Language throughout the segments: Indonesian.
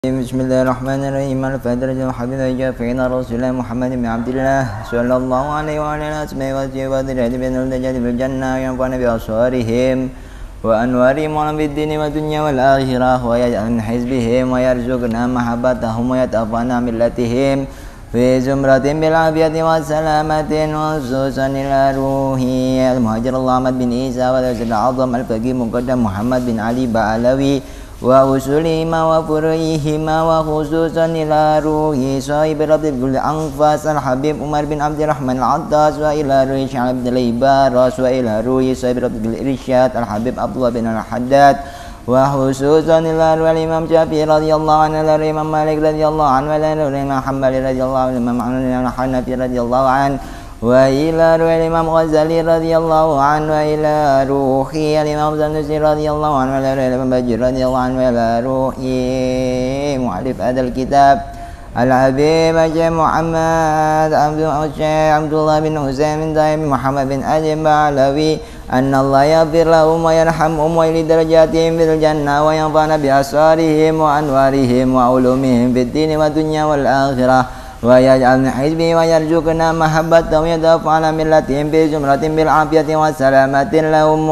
بسم الله الرحمن الرحيم. الفاتحة للحبيب فإن رسول الله محمد بن عبد الله صلى الله عليه وعلى آله وصحبه وذريته بين الدجال في الجنة وينفعنا بأبصارهم وأنوارهم في الدين والدنيا والآخرة ويجعل من حزبهم ويرزقنا محبتهم ويتوفانا ملتهم في زمرة بالعافية والسلامة وخصوصا إلى روح المهاجر الله أحمد بن عيسى والرسول الأعظم الفقيه مقدم محمد بن علي بعلوي وأصولهما وفروعهما وخصوصا إلى روح صاحب رب الأنفاس الحبيب عمر بن عبد الرحمن العطاس وإلى روح شعب عبد العباس وإلى روح صاحب رب الإرشاد الحبيب عبد الله بن الحداد وخصوصا إلى روح الإمام شافعي رضي الله عنه إلى الإمام مالك رضي الله عنه وإلى روح الإمام حنبل رضي الله عنه الإمام الحنفي رضي الله عنه وإلى روح الإمام غزالي رضي الله عنه وإلى روح الإمام سنوسي رضي الله عنه وإلى روح الإمام بجر رضي الله عنه وإلى روح مؤلف هذا الكتاب الحبيب الشيخ محمد عبد الله بن حسين بن طيب محمد بن أجم بعلوي أن الله يغفر لهم ويرحمهم ويلي درجاتهم في الجنة وينفعنا بأسرارهم وأنوارهم وعلومهم في الدين والدنيا والآخرة ويجعل من حزبه ويرزقنا محبتهم ويتوفانا ملتهم بزمرة بالعافية والسلامة لهم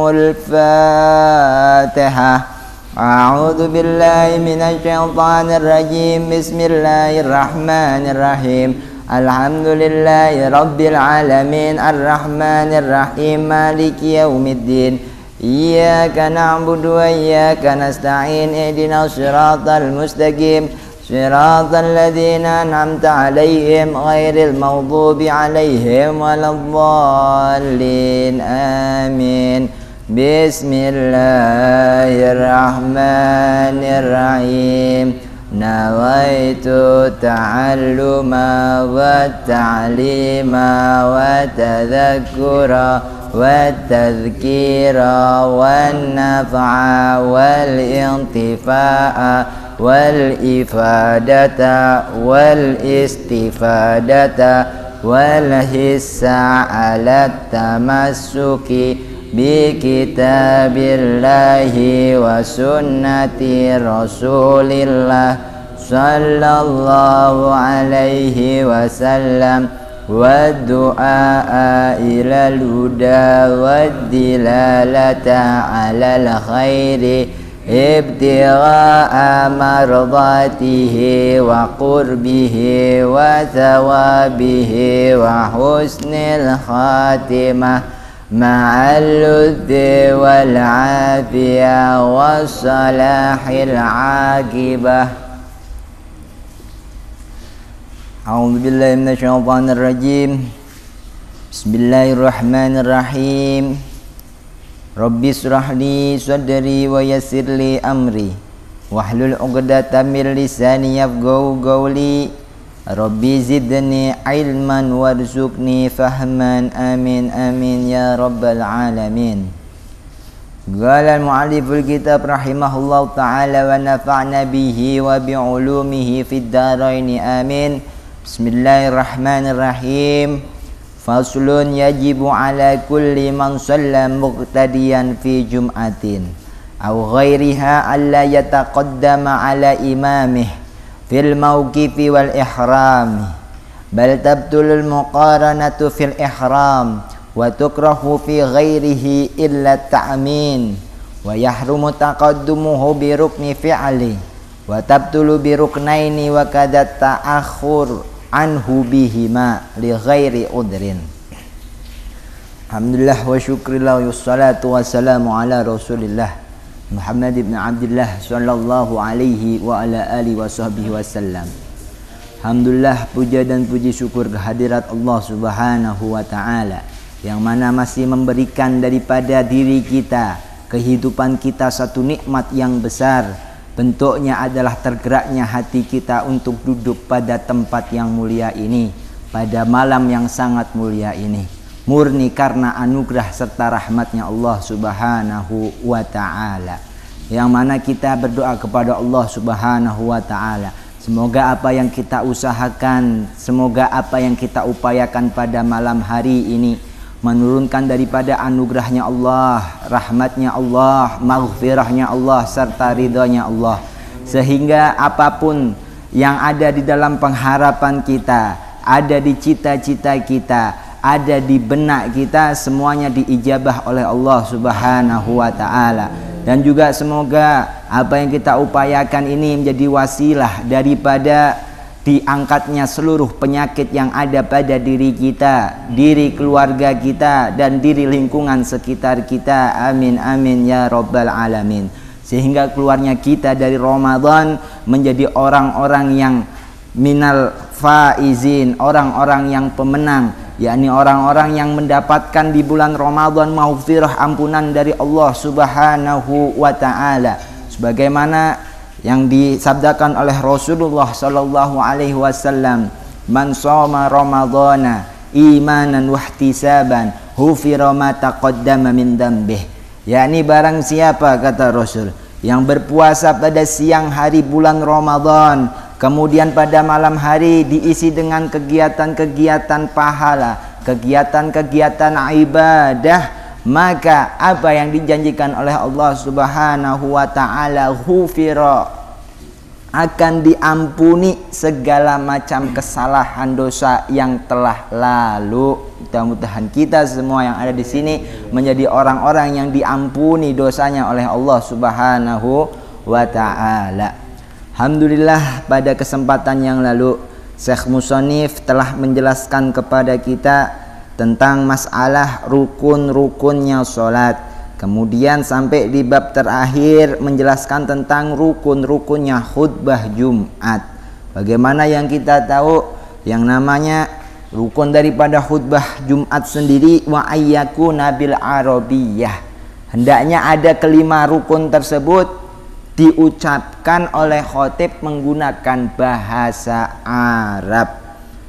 الفاتحة. أعوذ بالله من الشيطان الرجيم. بسم الله الرحمن الرحيم. الحمد لله رب العالمين الرحمن الرحيم مالك يوم الدين إياك نعبد وإياك نستعين اهدنا الصراط المستقيم صراط الذين أنعمت عليهم غير المغضوب عليهم ولا الضالين آمين. بسم الله الرحمن الرحيم. نويت التعلم والتعليم والتذكر والتذكير والنفع والانتفاع والإفادة والاستفادة والحث على التمسك بكتاب الله وسنة رسول الله صلى الله عليه وسلم والدعاء إلى الهدى والدلالة على الخير ابتغاء مرضاته وقربه وثوابه وحسن الخاتمة مع اللذ والعافية والصلاح العاقبة. أعوذ بالله من الشيطان الرجيم. بسم الله الرحمن الرحيم. Rabbi israhli sadri wa yassirli amri wahlul 'uqdatam min lisani yafqahu qawli Rabbi zidni ilman warzuqni fahman amin amin ya rabbal alamin. Qala al-mu'alliful kitab rahimahullahu ta'ala wa nafa'na bihi wa bi'ulumihi fid dharaini amin. Bismillahirrahmanirrahim. Faslun yajibu ala kulli man shalla muqtadiyan fi jum'atin aw ghairiha alla yataqaddama ala imamih fil mawqifi wal ihram bal tabtulul muqaranatu fil ihram wa tukrahu fi ghairihi illa ta'min wa yahrumu taqaddumuhu bi rukni fi'li wa tabtulu bi ruknaini wa kadha ta'akhur anhu bihima li ghairi udrin. Alhamdulillah wa syukrillah wa salatu wassalamu ala rasulillah Muhammad ibn Abdullah sallallahu alaihi wa ala alihi wa sahbihi wasallam. Alhamdulillah, puja dan puji syukur kehadirat Allah subhanahu wa ta'ala yang mana masih memberikan daripada diri kita, kehidupan kita satu nikmat yang besar. Bentuknya adalah tergeraknya hati kita untuk duduk pada tempat yang mulia ini, pada malam yang sangat mulia ini, murni karena anugerah serta rahmatnya Allah subhanahu wa ta'ala. Yang mana kita berdoa kepada Allah subhanahu wa ta'ala, semoga apa yang kita usahakan, semoga apa yang kita upayakan pada malam hari ini menurunkan daripada anugerahnya Allah, rahmatnya Allah, maghfirahnya Allah, serta ridhonya Allah. sehingga apapun yang ada di dalam pengharapan kita, ada di cita-cita kita, ada di benak kita, semuanya diijabah oleh Allah Subhanahu wa taala. Dan juga semoga apa yang kita upayakan ini menjadi wasilah daripada diangkatnya seluruh penyakit yang ada pada diri kita, diri keluarga kita, dan diri lingkungan sekitar kita. Amin amin ya rabbal alamin. Sehingga keluarnya kita dari Ramadan menjadi orang-orang yang minal faizin, orang-orang yang pemenang, yakni orang-orang yang mendapatkan di bulan Ramadan maghfirah, ampunan dari Allah Subhanahu wa taala, sebagaimana yang disabdakan oleh Rasulullah sallallahu alaihi wasallam, man shoma ramadhana imanan wahtisaban ghufira ma taqaddama min dhanbih. Yakni barang siapa, kata Rasul, yang berpuasa pada siang hari bulan Ramadan, kemudian pada malam hari diisi dengan kegiatan-kegiatan pahala, kegiatan-kegiatan ibadah, maka apa yang dijanjikan oleh Allah Subhanahu wa taala, ghufira, akan diampuni segala macam kesalahan dosa yang telah lalu. Mudah-mudahan kita semua yang ada di sini menjadi orang-orang yang diampuni dosanya oleh Allah Subhanahu wa taala. Alhamdulillah, pada kesempatan yang lalu Syekh Musannif telah menjelaskan kepada kita tentang masalah rukun-rukunnya sholat. Kemudian sampai di bab terakhir menjelaskan tentang rukun-rukunnya khutbah Jumat. Bagaimana yang kita tahu yang namanya rukun daripada khutbah Jumat sendiri, wa ayyakuna bil arabiyah, hendaknya ada kelima rukun tersebut diucapkan oleh khatib menggunakan bahasa Arab.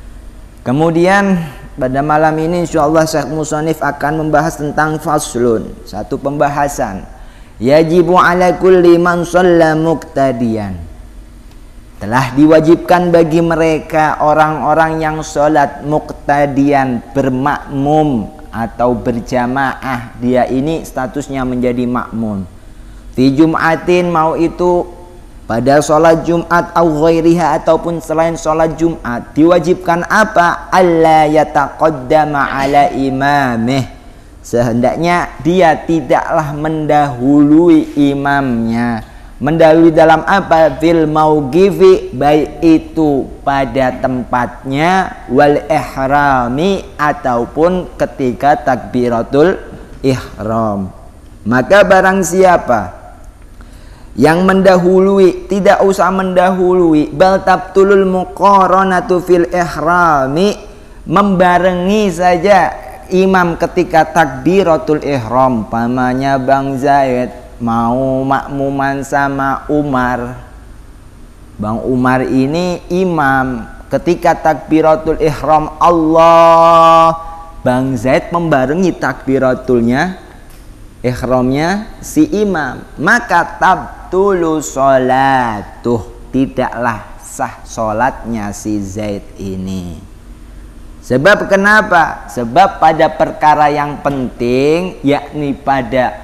Kemudian pada malam ini insyaallah Syekh Musannif akan membahas tentang faslun, satu pembahasan. Yajibu ala kulli man shalla muqtadiyan, telah diwajibkan bagi mereka orang-orang yang sholat muqtadiyan, bermakmum atau berjamaah, dia ini statusnya menjadi makmum. Fi Jum'atin, mau itu pada sholat Jumat au ghairiha, ataupun selain sholat Jumat, diwajibkan apa? Alla yataqaddama ala imamih, sehendaknya dia tidaklah mendahului imamnya. Mendahului dalam apa? Fil mauqifi, baik itu pada tempatnya, wal ihrami, ataupun ketika takbiratul ihram. Maka barang siapa yang mendahului, tidak usah mendahului, bal tabtulul muqaranatu fil ihrami, membarengi saja imam ketika takbiratul ihram. Pamannya Bang Zaid mau makmuman sama Umar, Bang Umar ini imam, ketika takbiratul ihram Allah, Bang Zaid membarengi takbiratulnya ihramnya si imam, maka tabtulu sholatuh, tidaklah sah sholatnya si Zaid ini. Sebab kenapa? Sebab pada perkara yang penting, yakni pada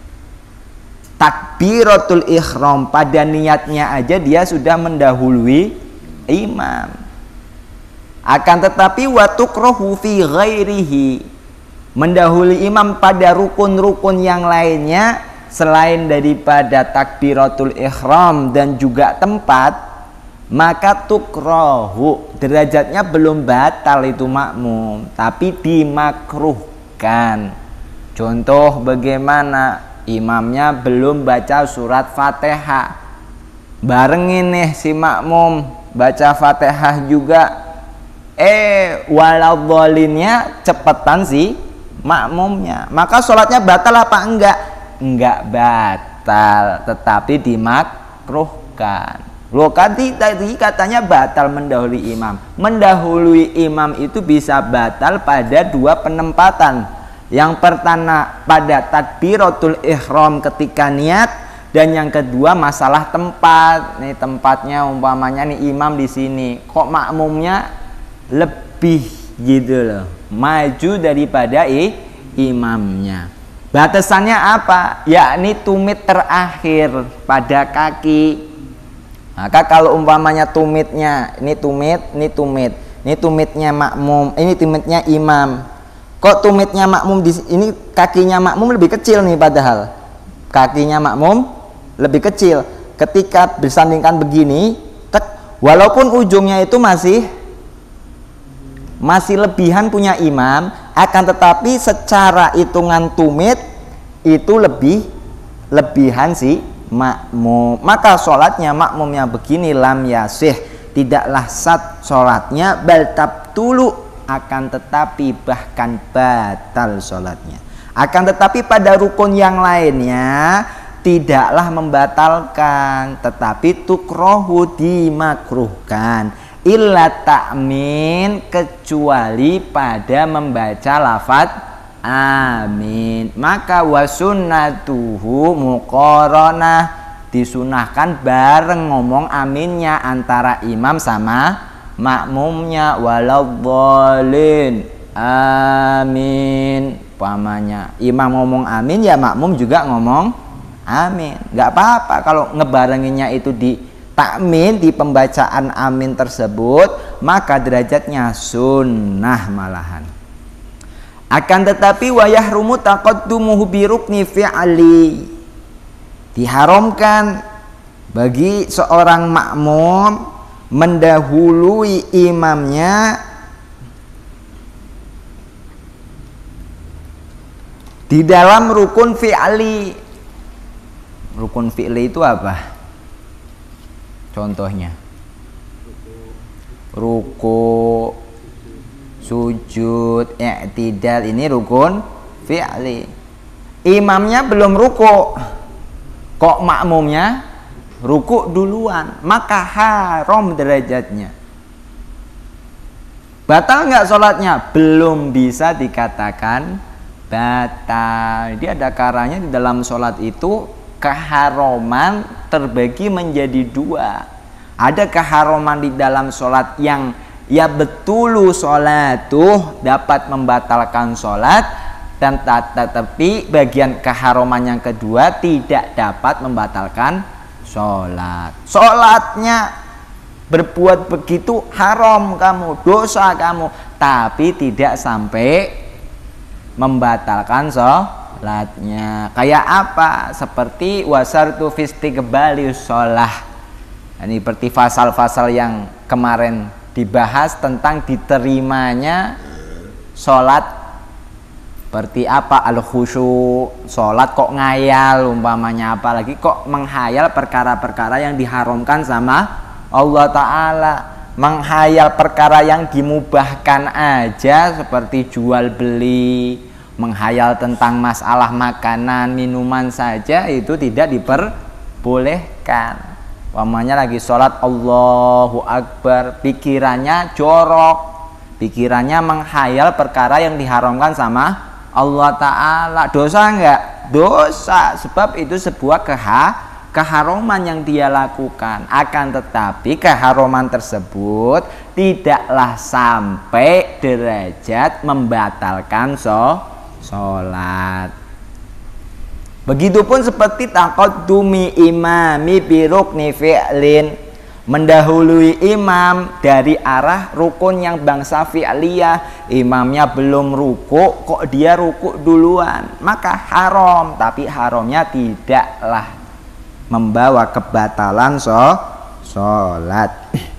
takbiratul ihram, pada niatnya aja dia sudah mendahului imam. Akan tetapi wa tukrahu fi ghairihi, mendahului imam pada rukun-rukun yang lainnya selain daripada takbiratul ihram dan juga tempat, maka tukrahu, derajatnya belum batal itu makmum, tapi dimakruhkan. Contoh bagaimana? Imamnya belum baca surat Fatihah, barengin nih si makmum baca Fatihah juga, waladhdhalinnya cepetan sih makmumnya, maka sholatnya batal apa enggak? Enggak batal, tetapi dimakruhkan. Loh, tadi katanya batal mendahului imam. Mendahului imam itu bisa batal pada dua penempatan. Yang pertama pada takbiratul ihram ketika niat, dan yang kedua masalah tempat. Nih tempatnya umpamanya nih imam di sini, kok makmumnya lebih gitu loh, maju daripada imamnya. Batasannya apa? Yakni tumit terakhir pada kaki. Maka kalau umpamanya tumitnya, ini tumitnya makmum, ini tumitnya imam. Kok tumitnya makmum ini kakinya makmum lebih kecil nih, padahal kakinya makmum lebih kecil. Ketika bersandingkan begini, walaupun ujungnya itu masih lebihan punya imam, akan tetapi secara hitungan tumit itu lebihan si makmum. Maka sholatnya makmumnya begini, lam yasih, tidaklah sah sholatnya, bal tabtulu, akan tetapi bahkan batal sholatnya. Akan tetapi pada rukun yang lainnya tidaklah membatalkan, tetapi tukrohu, dimakruhkan, illa ta'min, kecuali pada membaca lafadz amin. Maka wasunnatuhu muqaranah, disunahkan bareng ngomong aminnya antara imam sama makmumnya. Waladhdallin, amin. Pamanya imam ngomong amin, ya makmum juga ngomong amin. Nggak apa-apa kalau ngebarenginnya itu di takmin, di pembacaan amin tersebut, maka derajatnya sunnah malahan. Akan tetapi wayahrumu taqaddumuhu bi rukni fi'li, diharamkan bagi seorang makmum mendahului imamnya di dalam rukun fi'li. Rukun fi'li itu apa? Contohnya ruku, sujud, i'tidal, ini rukun fi'li. Imamnya belum ruku, kok makmumnya ruku duluan, maka haram derajatnya. Batal nggak sholatnya? Belum bisa dikatakan batal. Dia ada caranya di dalam sholat itu. Keharuman terbagi menjadi dua. Ada keharuman di dalam sholat yang ya betulu sholat tuh dapat membatalkan sholat, dan tetapi bagian keharuman yang kedua tidak dapat membatalkan sholat. Sholatnya berbuat begitu haram kamu, dosa kamu, tapi tidak sampai membatalkan sholatnya. Kayak apa? Seperti wasartu fistiqbali sholah. Ini seperti fasal-fasal yang kemarin dibahas tentang diterimanya sholat. Seperti apa? Al-khusyu, sholat kok ngayal umpamanya, apalagi kok menghayal perkara-perkara yang diharamkan sama Allah Ta'ala. Menghayal perkara yang dimubahkan aja, seperti jual beli, menghayal tentang masalah makanan, minuman saja itu tidak diperbolehkan. Umpamanya lagi sholat Allahu Akbar, pikirannya jorok, pikirannya menghayal perkara yang diharamkan sama Allah Ta'ala. Dosa enggak? Dosa, sebab itu sebuah keharuman yang dia lakukan. Akan tetapi keharuman tersebut tidaklah sampai derajat membatalkan sholat. Begitupun seperti taqaddumi imami bi rukni fi'lin, mendahului imam dari arah rukun yang bangsa fi'liyah. Imamnya belum ruku, kok dia ruku duluan, maka haram. Tapi haramnya tidaklah membawa kebatalan sholat.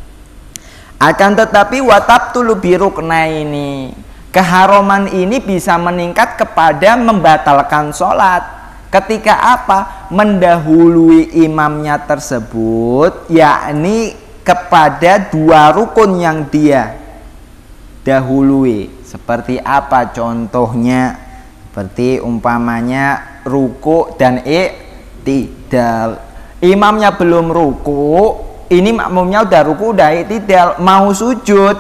Akan tetapi watabtulu bi ruknaini, keharuman ini bisa meningkat kepada membatalkan sholat. Ketika apa? Mendahului imamnya tersebut, yakni kepada dua rukun yang dia dahului. Seperti apa contohnya? Seperti umpamanya ruku dan i'tidal. Imamnya belum ruku, ini makmumnya udah ruku, udah i'tidal, mau sujud.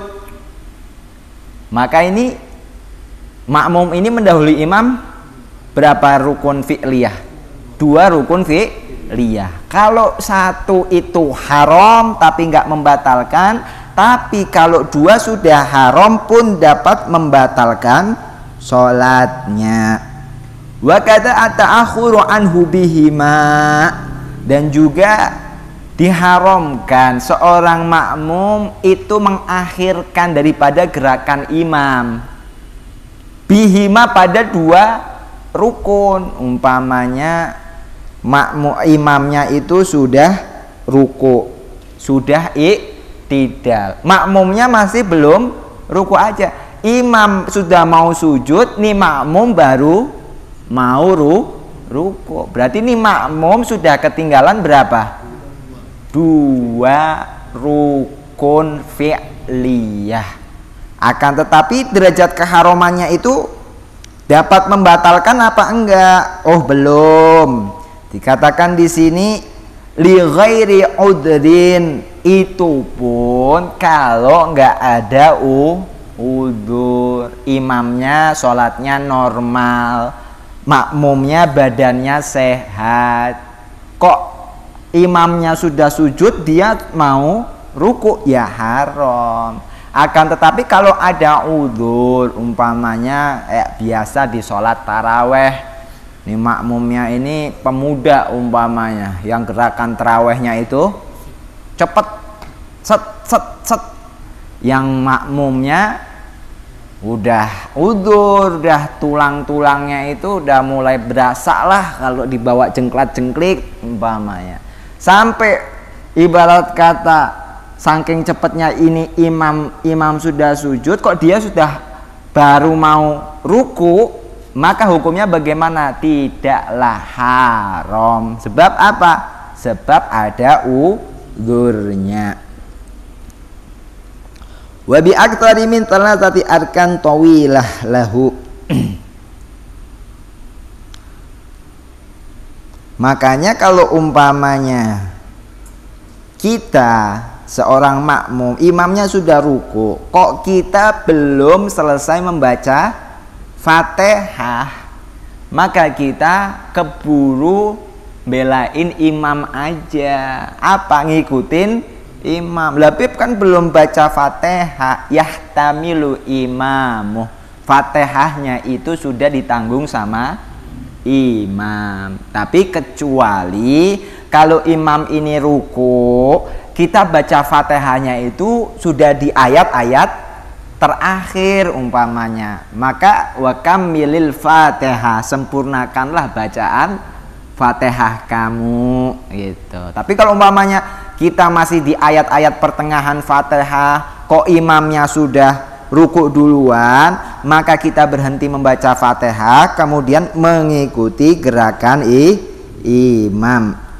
Maka ini makmum ini mendahului imam berapa rukun fi'liyah? Dua rukun fi'liyah. Kalau satu itu haram tapi nggak membatalkan, tapi kalau dua sudah haram pun dapat membatalkan sholatnya. Wa kata ata'akhuru anhu bihima, dan juga diharamkan seorang makmum itu mengakhirkan daripada gerakan imam bihima pada dua rukun. Umpamanya imamnya itu sudah ruku, sudah iktidal, makmumnya masih belum ruku aja. Imam sudah mau sujud, nih makmum baru mau ruku. Berarti nih makmum sudah ketinggalan berapa? Dua rukun fi'liyah. Akan tetapi derajat keharamannya itu dapat membatalkan apa enggak? Oh, belum. Dikatakan di sini li ghairi udrin, itu pun kalau enggak ada udzur. Imamnya sholatnya normal, makmumnya badannya sehat. Kok imamnya sudah sujud dia mau ruku, ya haram. Akan tetapi kalau ada udzur, umpamanya biasa di sholat taraweh, nih makmumnya ini pemuda umpamanya, yang gerakan tarawehnya itu cepet set set set, yang makmumnya udah udzur, udah tulang-tulangnya itu udah mulai berasa lah kalau dibawa jengklat-jengklik umpamanya, sampai ibarat kata saking cepatnya ini imam sudah sujud, kok dia sudah baru mau ruku, maka hukumnya bagaimana? Tidaklah haram. Sebab apa? Sebab ada udzurnya. Wa bi aktsari min thalathati arkan tawilah lahu. Makanya kalau umpamanya kita seorang makmum, imamnya sudah ruku, kok kita belum selesai membaca Fatihah, maka kita keburu belain imam aja. Apa? Ngikutin imam. Labib kan belum baca Fatihah, yahtamilu imamu, Fatihahnya itu sudah ditanggung sama imam. Tapi kecuali kalau imam ini ruku, kita baca Fatihahnya itu sudah di ayat-ayat terakhir umpamanya, maka wa kamilil Fatihah, sempurnakanlah bacaan Fatihah kamu gitu. Tapi kalau umpamanya kita masih di ayat-ayat pertengahan Fatihah, kok imamnya sudah ruku duluan, maka kita berhenti membaca Fatihah, kemudian mengikuti gerakan imam.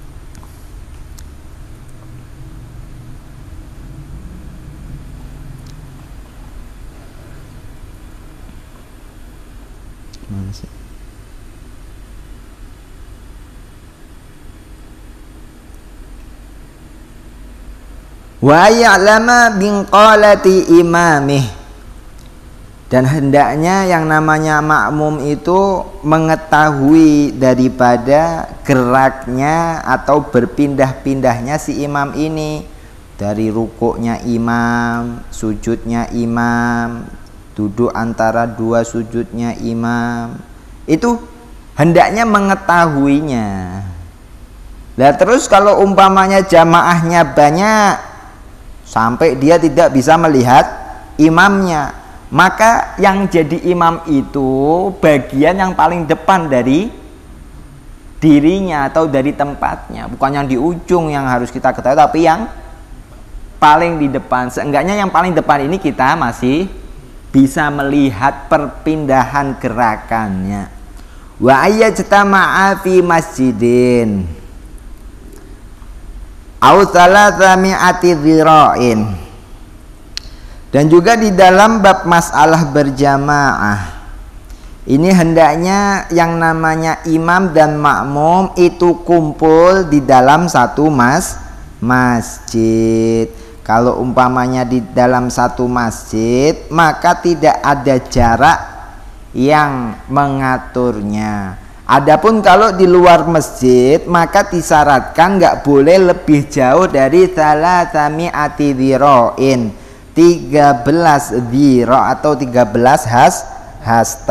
Wa ya'lama binqalati imamih, dan hendaknya yang namanya makmum itu mengetahui daripada geraknya atau berpindah-pindahnya si imam ini, dari rukuknya imam, sujudnya imam, duduk antara dua sujudnya imam, itu hendaknya mengetahuinya. Nah terus kalau umpamanya jamaahnya banyak sampai dia tidak bisa melihat imamnya, maka yang jadi imam itu bagian yang paling depan dari dirinya atau dari tempatnya, bukan yang di ujung yang harus kita ketahui, tapi yang paling di depan. Seenggaknya yang paling depan ini kita masih bisa melihat perpindahan gerakannya. Wa ayyajtama'a fi masjidin au salasami'ati dzira'in, dan juga di dalam bab masalah berjamaah ini hendaknya yang namanya imam dan makmum itu kumpul di dalam satu masjid. Kalau umpamanya di dalam satu masjid, maka tidak ada jarak yang mengaturnya. Adapun kalau di luar masjid, maka disyaratkan nggak boleh lebih jauh dari salasami'ati dzira'in, 13 dzira' atau 13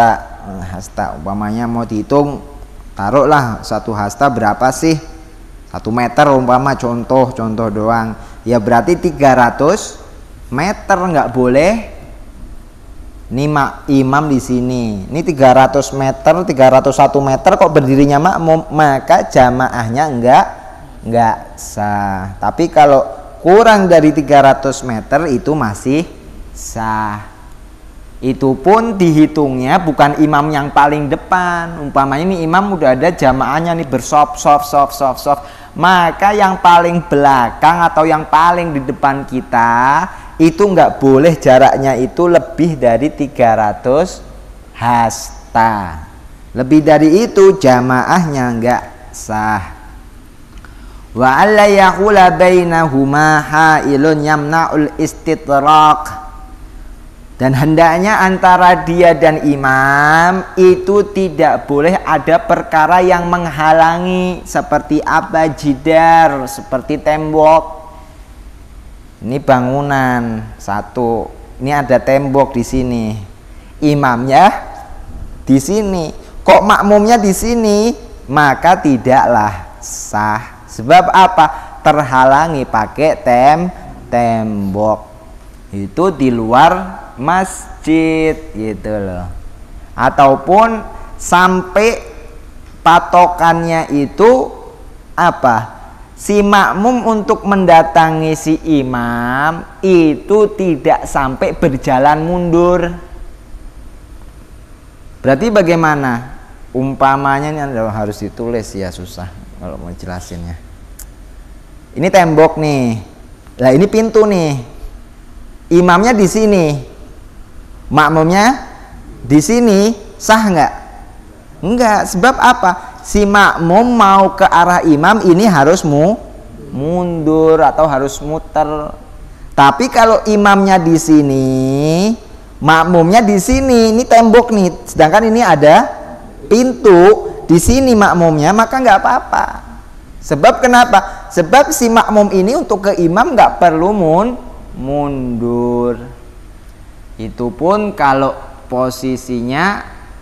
hasta. Umpamanya mau dihitung, taruhlah satu hasta berapa sih? 1 1 meter umpama, contoh doang. Ya berarti 300 meter, nggak boleh. Ini imam di sini. Ini 300 meter, 301 meter kok berdirinya makmum, maka jamaahnya enggak sah. Tapi kalau kurang dari 300 meter itu masih sah. Itu pun dihitungnya bukan imam yang paling depan. Umpamanya ini imam udah ada jamaahnya nih bersop, maka yang paling belakang atau yang paling di depan kita itu nggak boleh jaraknya itu lebih dari 300 hasta. Lebih dari itu jamaahnya nggak sah. Wa alla yaqula bainahuma hailun yamna'ul istitraq. Dan hendaknya antara dia dan imam itu tidak boleh ada perkara yang menghalangi, seperti apa? Jidar, seperti tembok. Ini bangunan satu, ini ada tembok di sini, imamnya di sini, kok makmumnya di sini, maka tidaklah sah. Sebab apa? Terhalangi pakai tembok. Itu di luar masjid gitu loh. Ataupun sampai patokannya itu apa? Si makmum untuk mendatangi si imam itu tidak sampai berjalan mundur. Berarti bagaimana? Umpamanya ini harus ditulis ya, susah kalau mau jelasinnya. Ini tembok nih. Lah ini pintu nih. Imamnya di sini, makmumnya di sini, sah nggak? Enggak. Sebab apa? Si makmum mau ke arah imam ini harus mundur atau harus muter. Tapi kalau imamnya di sini, makmumnya di sini, ini tembok nih, sedangkan ini ada pintu di sini makmumnya, maka nggak apa-apa. Sebab kenapa? Sebab si makmum ini untuk ke imam nggak perlu mundur. Itu pun kalau posisinya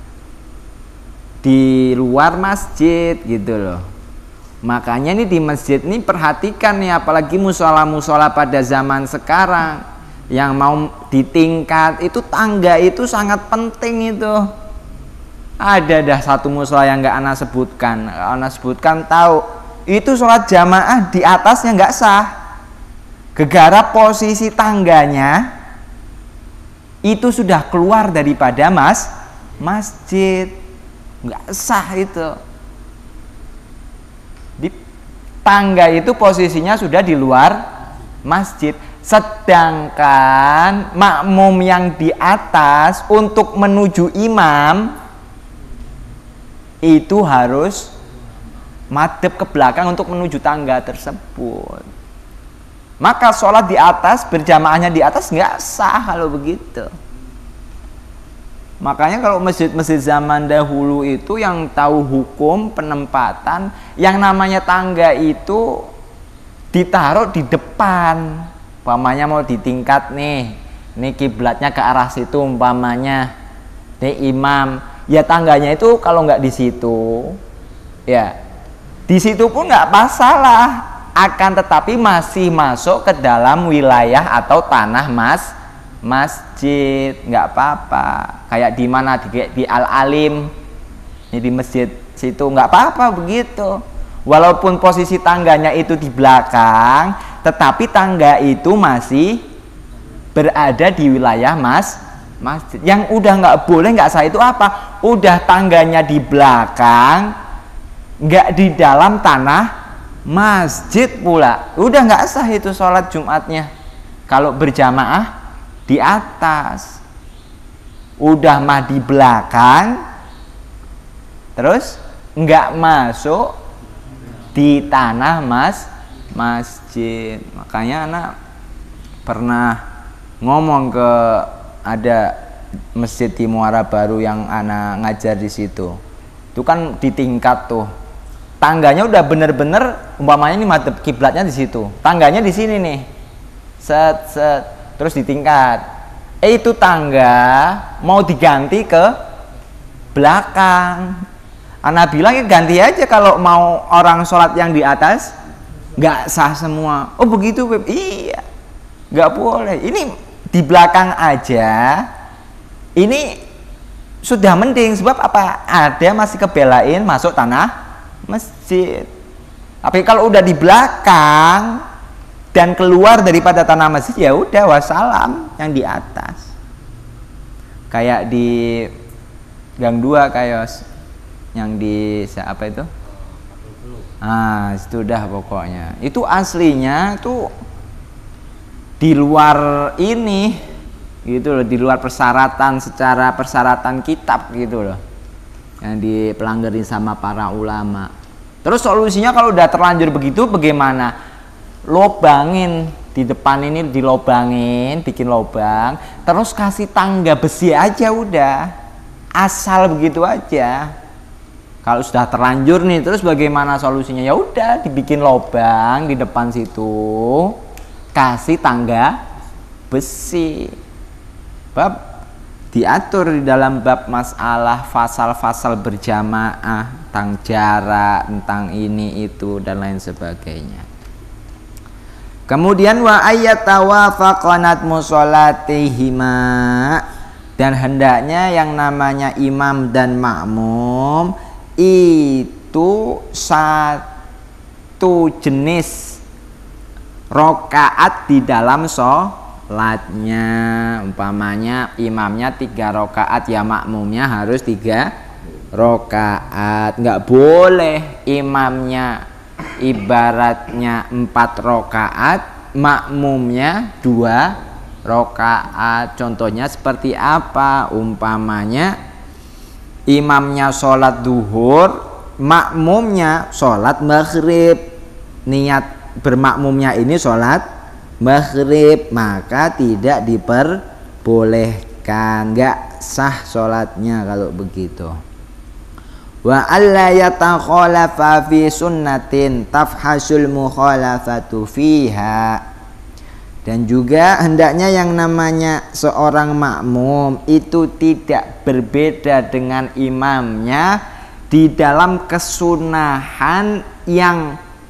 di luar masjid gitu loh. Makanya nih di masjid nih perhatikan nih, apalagi musola-musola pada zaman sekarang yang mau ditingkat itu, tangga itu sangat penting itu. Ada dah satu musola yang nggak ana sebutkan, ana sebutkan tahu itu sholat jamaah di atasnya nggak sah. Gegara posisi tangganya itu sudah keluar daripada masjid, nggak sah itu. Di tangga itu posisinya sudah di luar masjid, sedangkan makmum yang di atas untuk menuju imam itu harus madhep ke belakang untuk menuju tangga tersebut. Maka sholat di atas, berjamaahnya di atas nggak sah kalau begitu. Makanya kalau masjid-masjid zaman dahulu itu yang tahu hukum penempatan, yang namanya tangga itu ditaruh di depan. Umpamanya mau ditingkat nih, ini kiblatnya ke arah situ umpamanya, nih imam, ya tangganya itu kalau nggak di situ, ya di situ pun nggak masalah. Akan tetapi masih masuk ke dalam wilayah atau tanah masjid, nggak apa-apa. Kayak di mana di Al-Alim, ini di masjid situ nggak apa-apa begitu. Walaupun posisi tangganya itu di belakang, tetapi tangga itu masih berada di wilayah masjid. Yang udah nggak boleh, nggak sah itu apa? Udah tangganya di belakang, nggak di dalam tanah masjid pula, udah nggak sah itu sholat Jumatnya. Kalau berjamaah di atas, udah mah di belakang, terus nggak masuk di tanah masjid. Makanya anak pernah ngomong ke, ada masjid di Muara Baru yang anak ngajar di situ. Itu kan ditingkat tuh. Tangganya udah bener-bener umpamanya ini madhep kiblatnya di situ, tangganya di sini nih, set terus ditingkat. Itu tangga mau diganti ke belakang. Anak bilang ya ganti aja kalau mau orang sholat yang di atas nggak sah semua. Oh begitu Beb? Iya, nggak boleh. Ini di belakang aja, ini sudah mending. Sebab apa? Ada masih kebelain masuk tanah masjid. Tapi kalau udah di belakang dan keluar daripada tanah masjid, ya udah wassalam yang di atas. Kayak di Gang 2 kayak yang di apa itu? Itu dah pokoknya. Itu aslinya tuh di luar ini gitu loh, di luar persyaratan secara persyaratan kitab gitu loh. Yang dipelanggarin sama para ulama. Terus solusinya kalau udah terlanjur begitu bagaimana? Lobangin di depan ini, dilobangin, bikin lobang, terus kasih tangga besi aja udah. Asal begitu aja. Kalau sudah terlanjur nih, terus bagaimana solusinya? Ya udah, dibikin lubang di depan situ, kasih tangga besi. Bab diatur di dalam bab masalah fasal-fasal berjamaah, tentang jarak, tentang ini itu dan lain sebagainya. Kemudian wa ayyatawafaqanat musolatihima, dan hendaknya yang namanya imam dan makmum itu satu jenis rokaat di dalam sholatnya. Umpamanya imamnya 3 rokaat, ya makmumnya harus 3 rokaat. Nggak boleh imamnya ibaratnya 4 rokaat, makmumnya 2 rokaat. Contohnya seperti apa? Umpamanya imamnya sholat duhur, makmumnya sholat maghrib. Niat bermakmumnya ini sholat maghrib, maka tidak diperbolehkan, nggak sah sholatnya kalau begitu. Wa alla yatakhalafa fi sunnatin tafhasul mukhalafatu fiha. Dan juga hendaknya yang namanya seorang makmum itu tidak berbeda dengan imamnya di dalam kesunahan yang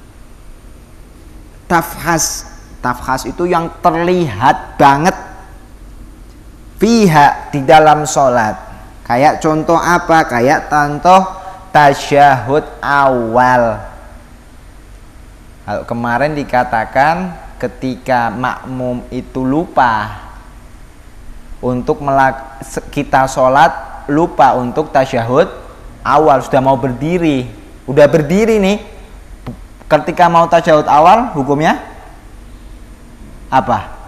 tafhas. Tafhas itu yang terlihat banget fiha di dalam sholat. Kayak contoh apa? Kayak contoh tasyahud awal. Kalau kemarin dikatakan ketika makmum itu lupa untuk kita sholat, lupa untuk tasyahud awal, sudah mau berdiri, udah berdiri nih, ketika mau tasyahud awal hukumnya apa?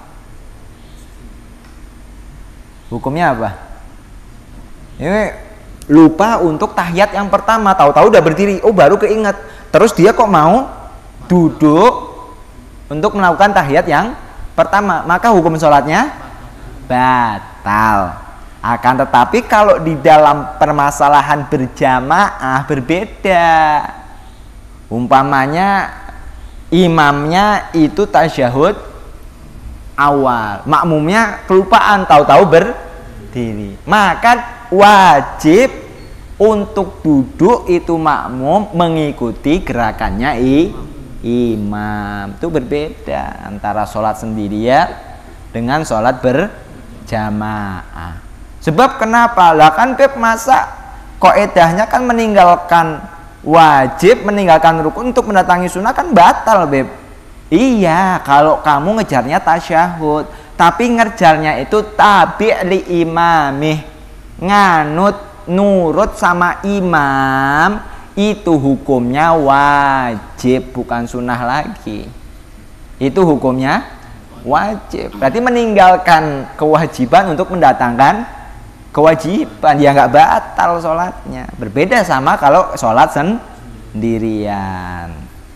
Hukumnya apa? Ini lupa untuk tahiyat yang pertama, tahu-tahu udah berdiri, oh baru keinget, terus dia kok mau duduk untuk melakukan tahiyat yang pertama, maka hukum sholatnya batal. Akan tetapi kalau di dalam permasalahan berjamaah berbeda. Umpamanya imamnya itu tasyahud awal, makmumnya kelupaan, tahu-tahu berdiri, maka wajib untuk duduk itu makmum mengikuti gerakannya imam. Itu berbeda antara sholat sendirian dengan sholat berjamaah. Sebab kenapa? Lah kan Beb, masa kaidahnya kan meninggalkan wajib, meninggalkan rukun untuk mendatangi sunnah kan batal Beb. Iya, kalau kamu ngejarnya tasyahud, tapi ngejarnya itu tabi' li imamih, nganut nurut sama imam, itu hukumnya wajib, bukan sunnah lagi. Itu hukumnya wajib. Berarti meninggalkan kewajiban untuk mendatangkan kewajiban, ya nggak batal sholatnya. Berbeda sama kalau sholat sendirian.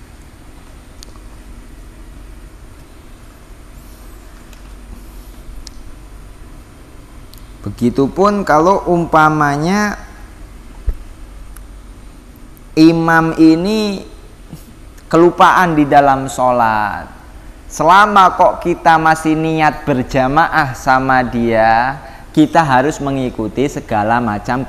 Begitupun kalau umpamanya imam ini kelupaan di dalam sholat, selama kok kita masih niat berjamaah sama dia, kita harus mengikuti segala macam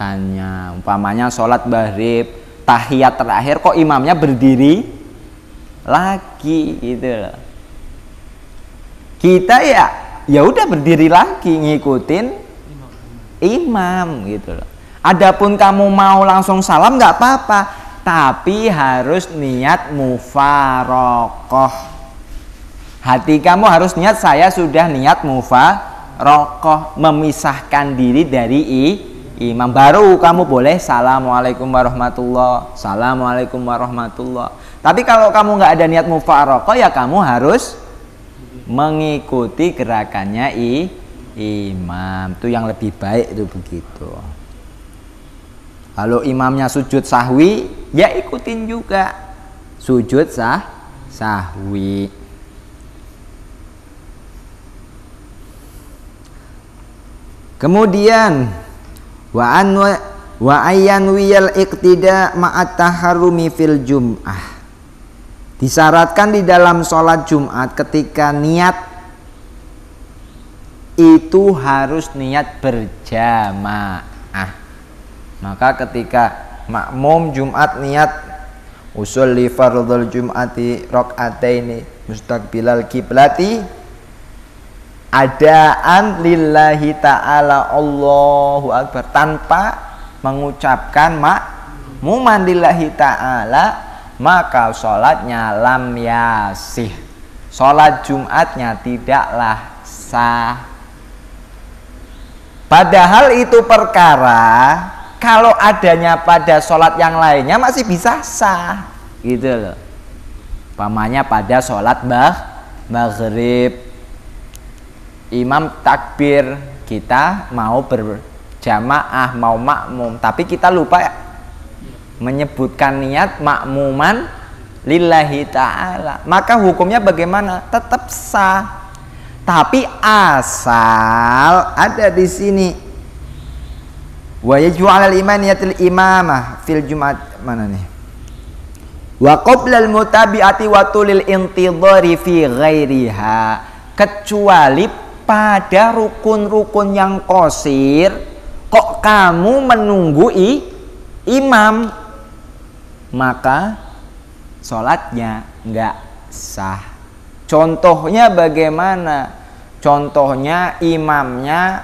gerakannya. Umpamanya sholat maghrib, tahiyat terakhir kok imamnya berdiri lagi gitu loh. Kita ya udah berdiri lagi ngikutin imam gitu loh. Adapun kamu mau langsung salam nggak apa-apa, tapi harus niat mufarokoh. Hati kamu harus niat, saya sudah niat mufarokoh, memisahkan diri dari imam. Baru kamu boleh assalamualaikum warahmatullah, assalamualaikum warahmatullah. Tapi kalau kamu nggak ada niat mufarokoh, ya kamu harus mengikuti gerakannya imam. Itu yang lebih baik itu begitu. Kalau imamnya sujud sahwi, ya ikutin juga sujud sahwi. Kemudian wa ayyanwiyal iqtida ma'at taharrumi fil jum'ah. Disyaratkan di dalam sholat Jumat ketika niat itu harus niat berjamaah. Maka ketika makmum Jumat niat usolli fardhul jum'ati rakaataini mustaqbilal kiblati adaan lillahi ta'ala Allahu akbar, tanpa mengucapkan makmuman lillahi ta'ala, maka sholatnya lam yasih, sholat Jumatnya tidaklah sah. Padahal itu perkara kalau adanya pada sholat yang lainnya masih bisa sah gitu loh. Umpamanya pada sholat maghrib, imam takbir, kita mau berjamaah, mau makmum, tapi kita lupa menyebutkan niat makmuman lillahi ta'ala, maka hukumnya bagaimana? Tetap sah. Tapi asal ada di sini wa yajibu 'alal imaniyatil imamah fil jumat, mana nih? Wa qablal mutabi'ati wa tulil intidhari fi ghairiha, kecuali pada rukun-rukun yang qasir kok kamu menunggu imam, maka sholatnya nggak sah. Contohnya bagaimana? Contohnya imamnya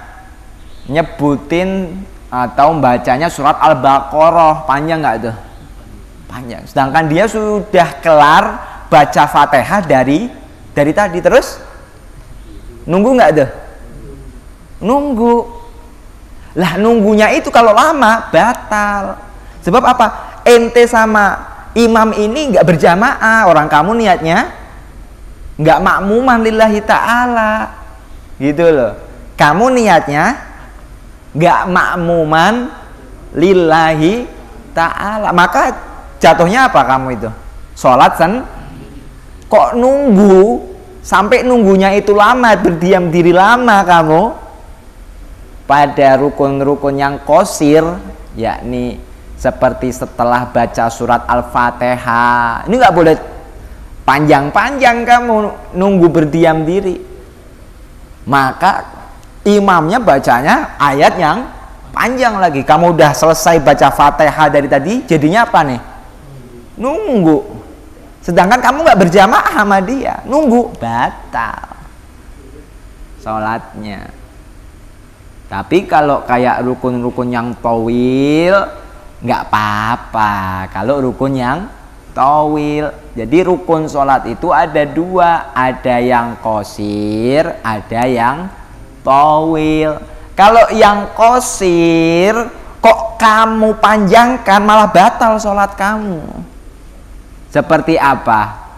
nyebutin atau bacanya surat Al-Baqarah, panjang nggak tuh? Panjang. Sedangkan dia sudah kelar baca Fatihah dari tadi, terus nunggu nggak tuh? Nunggu. Lah nunggunya itu kalau lama batal. Sebab apa? Ente sama imam ini nggak berjamaah, orang kamu niatnya nggak makmuman lillahi ta'ala gitu loh. Kamu niatnya nggak makmuman lillahi ta'ala, maka jatuhnya apa kamu itu? Sholat kok nunggu sampai nunggunya itu lama, berdiam diri lama kamu pada rukun-rukun yang qasir, yakni seperti setelah baca surat Al-Fatihah. Ini nggak boleh panjang-panjang kamu nunggu berdiam diri. Maka imamnya bacanya ayat yang panjang lagi. Kamu udah selesai baca Fatihah dari tadi, jadinya apa nih? Nunggu. Sedangkan kamu nggak berjamaah sama dia, nunggu, batal sholatnya. Tapi kalau kayak rukun-rukun yang tawil nggak apa-apa kalau rukun yang tawil. Jadi rukun sholat itu ada dua, ada yang qasir, ada yang tawil. Kalau yang qasir kok kamu panjangkan, malah batal sholat kamu. Seperti apa?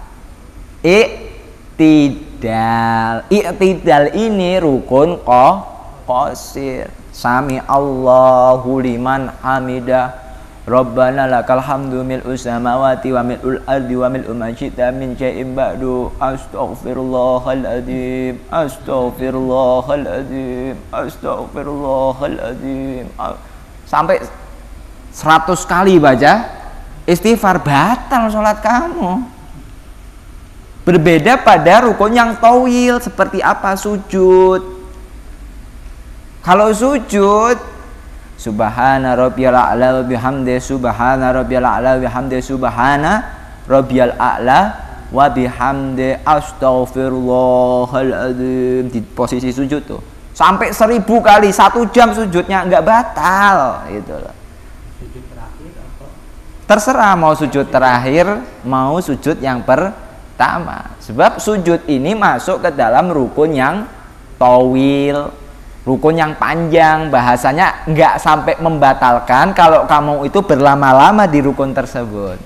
Iktidal. Iktidal ini rukun qasir. Sami Allahu liman hamidah. Rabbana lakal hamdu mil'u samawati wa mil'ul ardi wa mil'u ma syi'ta min syai'in ba'du. Astaghfirullahaladzim, astaghfirullahaladzim, astaghfirullahaladzim. Sampai 100 kali baca istighfar, batal sholat kamu. Berbeda pada rukun yang tawil. Seperti apa? Sujud. Kalau sujud, subhana rabbiyal a'la wa bihamdi, subhana rabbiyal a'la wa bihamdi, subhana rabbiyal a'la wa bihamdi astaghfirullahaladzim di posisi sujud tuh sampai 1000 kali 1 jam sujudnya nggak batal gitu loh. Sujud terakhir apa? Terserah mau sujud terakhir mau sujud yang pertama, sebab sujud ini masuk ke dalam rukun yang tawil, rukun yang panjang, bahasanya nggak sampai membatalkan kalau kamu itu berlama-lama di rukun tersebut.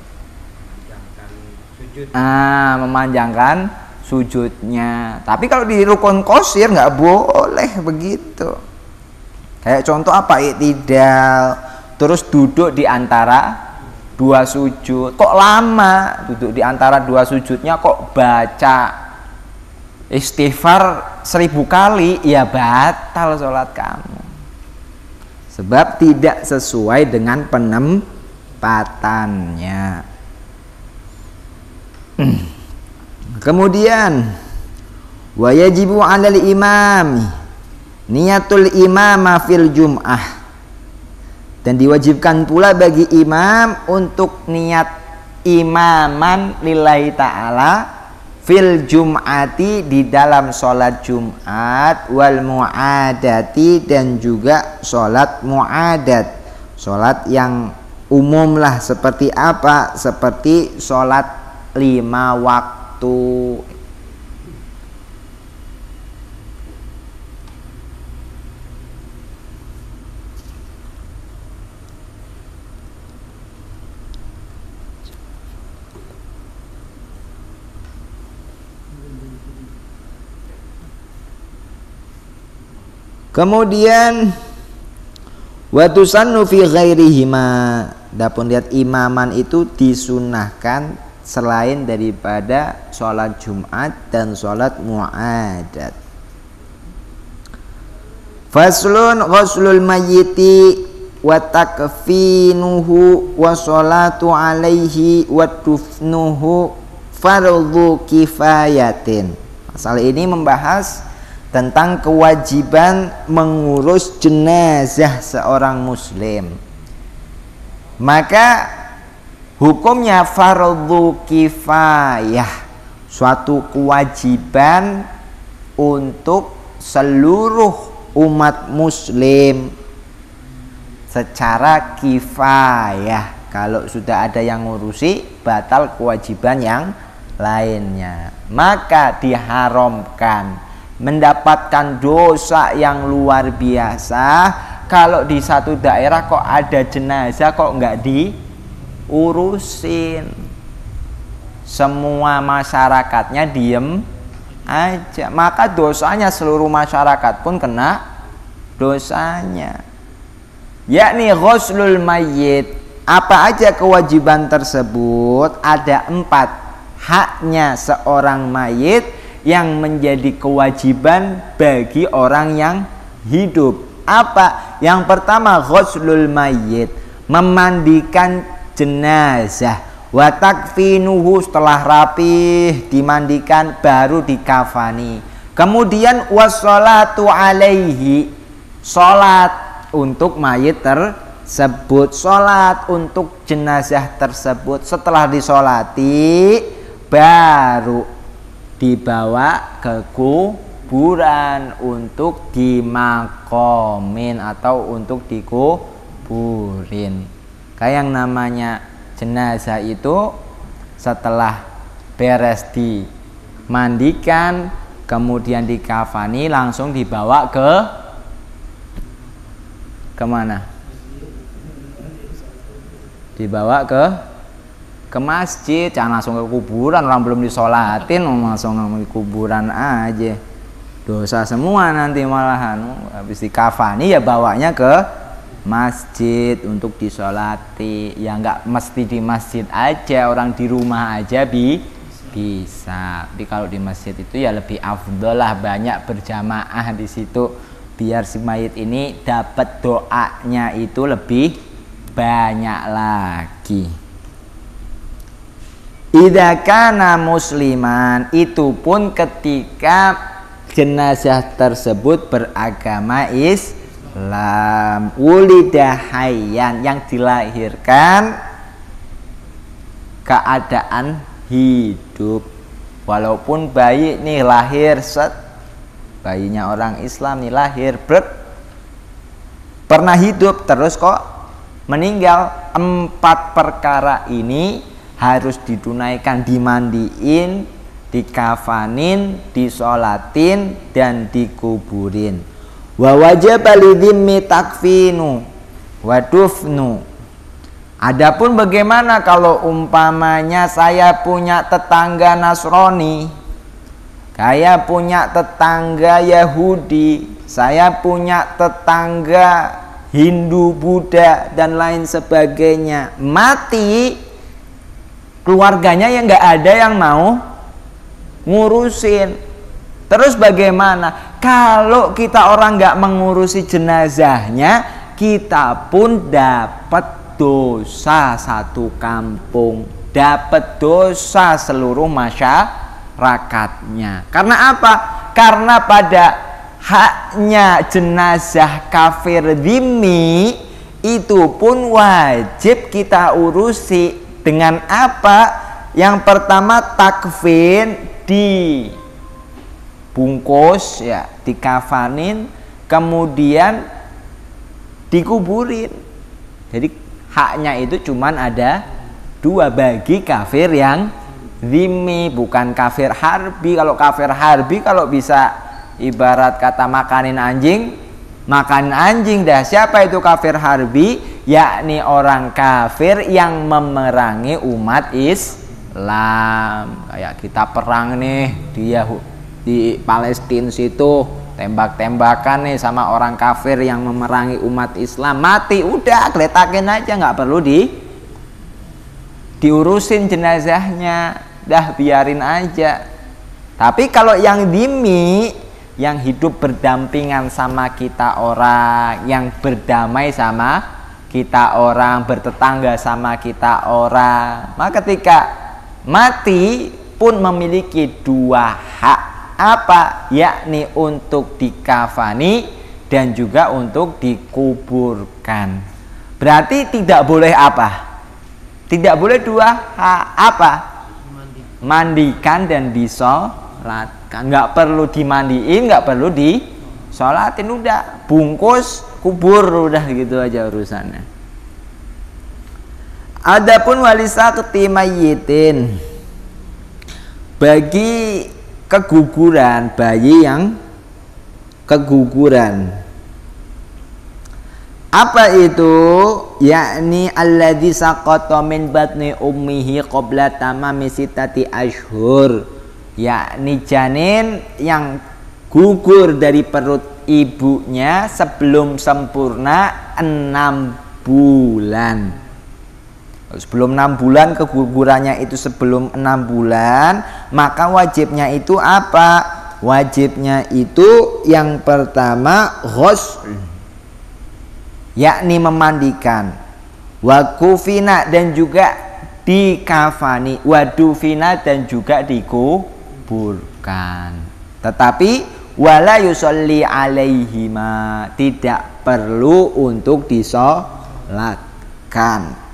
Memanjangkan sujudnya. Tapi kalau di rukun qashir nggak boleh begitu. Kayak contoh apa? Iktidal, terus duduk di antara 2 sujud. Kok lama duduk di antara 2 sujudnya, kok baca istighfar 1000 kali, ya batal sholat kamu, sebab tidak sesuai dengan penempatannya. Kemudian wajibu 'alal imam niyatul imama fil jum'ah, dan diwajibkan pula bagi imam untuk niat imaman lillahi ta'ala fil jum'ati di dalam sholat Jumat, wal mu'adati dan juga sholat mu'adat, sholat yang umum lah. Seperti apa? Seperti sholat 5 waktu. Kemudian wa tusannu fi ghairihima, dapun lihat imaman itu disunahkan selain daripada sholat Jumat dan sholat mu'adat. Faslun ghuslul mayyiti wa takfinuhu wa sholatu alaihi wa tufnuhu fardhu kifayatin. Pasal ini membahas tentang kewajiban mengurus jenazah seorang muslim. Maka hukumnya fardhu kifayah, suatu kewajiban untuk seluruh umat muslim secara kifayah. Kalau sudah ada yang ngurusi, batal kewajiban yang lainnya. Maka diharamkan, mendapatkan dosa yang luar biasa kalau di satu daerah kok ada jenazah kok nggak diurusin, semua masyarakatnya diem aja, maka dosanya seluruh masyarakat pun kena dosanya. Yakni ghuslul mayyit. Apa aja kewajiban tersebut? Ada 4 haknya seorang mayit yang menjadi kewajiban bagi orang yang hidup. Apa? Yang pertama ghuslul mayyit, memandikan jenazah. Wa takfinuhu, setelah rapih dimandikan baru dikafani. Kemudian wassalatu alaihi, salat untuk mayit tersebut, salat untuk jenazah tersebut. Setelah disolati baru dibawa ke kuburan untuk dimakomin atau untuk dikuburin. Kayak yang namanya jenazah itu setelah beres dimandikan kemudian dikafani langsung dibawa ke mana? Dibawa ke masjid, jangan langsung ke kuburan, orang belum disolatin langsung ke kuburan aja, dosa semua nanti malahan. Habis dikafani ya bawanya ke masjid untuk disolati. Ya nggak mesti di masjid aja, orang di rumah aja bisa. Tapi kalau di masjid itu ya lebih afdol lah, banyak berjamaah di situ biar si mayit ini dapat doanya itu lebih banyak lagi. Idza kana musliman, itu pun ketika jenazah tersebut beragama Islam. Wulida hayyan, yang dilahirkan keadaan hidup. Walaupun bayi nih lahir bayinya orang Islam nih lahir pernah hidup terus kok meninggal, 4 perkara ini harus ditunaikan, dimandiin, dikafanin, disolatin, dan dikuburin. Wa wajaba lidhimmi takfinu wa dufnu. Adapun bagaimana kalau umpamanya saya punya tetangga Nasrani, saya punya tetangga Yahudi, saya punya tetangga Hindu, Buddha, dan lain sebagainya, mati, keluarganya yang nggak ada yang mau ngurusin. Terus bagaimana kalau kita orang nggak mengurusi jenazahnya, kita pun dapat dosa satu kampung, dapat dosa seluruh masyarakatnya. Karena apa? Karena pada haknya jenazah kafir dhimmi itu pun wajib kita urusi dengan apa? Yang pertama takfin, dibungkus ya, dikafanin, kemudian dikuburin. Jadi haknya itu cuman ada 2 bagi kafir yang dhimmi, bukan kafir harbi. Kalau kafir harbi kalau bisa ibarat kata makanin anjing, makan anjing dah. Siapa itu kafir harbi? Yakni orang kafir yang memerangi umat Islam. Kayak kita perang nih di Palestina situ, tembak-tembakan nih sama orang kafir yang memerangi umat Islam, mati udah geletakin aja, nggak perlu diurusin jenazahnya, dah biarin aja. Tapi kalau yang dhimmi, yang hidup berdampingan sama kita orang, yang berdamai sama kita orang, bertetangga sama kita orang, maka ketika mati pun memiliki 2 hak. Apa? Yakni untuk dikafani dan juga untuk dikuburkan. Berarti tidak boleh apa? Tidak boleh 2 hak. Apa? Mandikan dan disolatkan. Nggak perlu dimandiin, nggak perlu disolatin, udah bungkus, kubur, udah gitu aja urusannya. Adapun walisaqti mayyitin, bagi keguguran bayi yang keguguran, apa itu? Yakni alladzi saqata min batni ummihi qabla tamami sittati ashhur, yakni janin yang gugur dari perut ibunya sebelum sempurna 6 bulan. Sebelum 6 bulan, kegugurannya itu sebelum 6 bulan, maka wajibnya itu apa? Wajibnya itu yang pertama ghusl, yakni memandikan, wakufina dan juga dikafani, wadufina dan juga dikuburkan. Tetapi wala yusolli alaihima, tidak perlu untuk disolatkan.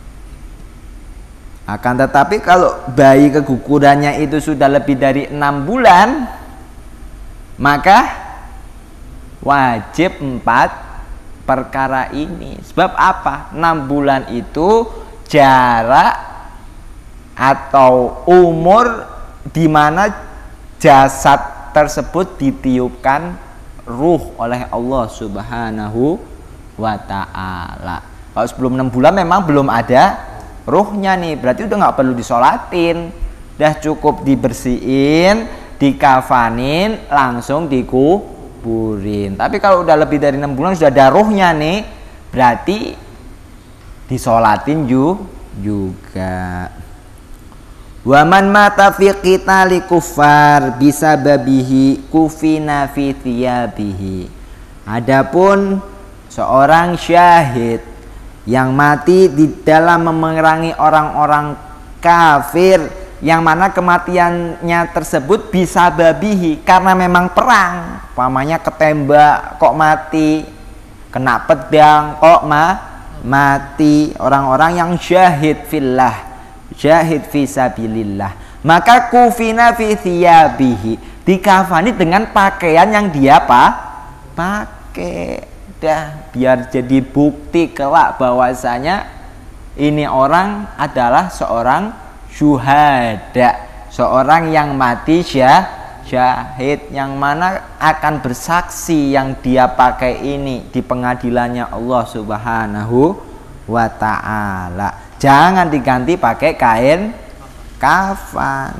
Akan tetapi kalau bayi kegugurannya itu sudah lebih dari 6 bulan, maka wajib 4 perkara ini. Sebab apa? 6 bulan itu jarak atau umur di mana jasad tersebut ditiupkan ruh oleh Allah Subhanahu wa ta'ala. Kalau sebelum 6 bulan memang belum ada ruhnya nih, berarti udah nggak perlu disolatin, udah cukup dibersihin, dikafanin, langsung dikuburin. Tapi kalau udah lebih dari 6 bulan sudah ada ruhnya nih, berarti disolatin juga. Waman mata fi qitali kuffar bisa babihi kufina fi thiyabihi. Adapun seorang syahid yang mati di dalam memerangi orang-orang kafir, yang mana kematiannya tersebut bisa babihi karena memang perang, umpamanya ketembak kok mati, kena pedang kok mati. Orang-orang yang syahid fillah, syahid fisabilillah, Maka kufina fi thiyabihi, dikafani dengan pakaian yang dia pakai. Dah, biar jadi bukti kelak bahwasanya ini orang adalah seorang syuhada, seorang yang mati syahid, yang mana akan bersaksi yang dia pakai ini di pengadilannya Allah Subhanahu wa ta'ala. Jangan diganti pakai kain kafan,